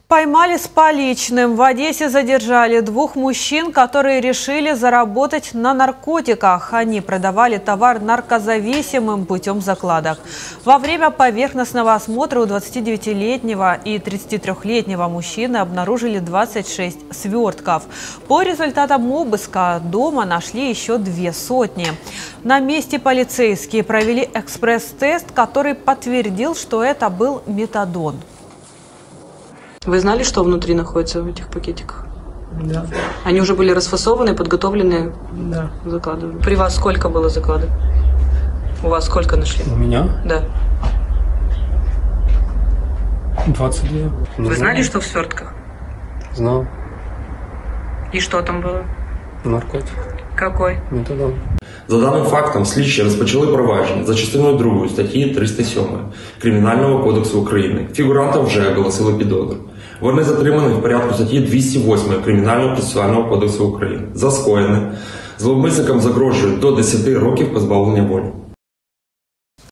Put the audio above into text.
Поймали с поличным. В Одессе задержали двух мужчин, которые решили заработать на наркотиках. Они продавали товар наркозависимым путем закладок. Во время поверхностного осмотра у 29-летнего и 33-летнего мужчины обнаружили 26 свертков. По результатам обыска дома нашли еще 200. На месте полицейские провели экспресс-тест, который подтвердил, что это был метадон. Вы знали, что внутри находится в этих пакетиках? Да. Они уже были расфасованы, подготовлены? Да. Закладывали. При вас сколько было закладок? У вас сколько нашли? У меня? Да. 22. Вы знали, что в свертках? Знал. И что там было? Наркотик. Какой? Метадон. За даним фактом слідчі розпочали провадження за частиною 2 статті 307 Кримінального кодексу України. Фігуранта вже оголосили підозру. Вони затримані в порядку статті 208 Кримінального процесуального кодексу України. За скоєне зловмисникам загрожує до 10 років позбавлення волі.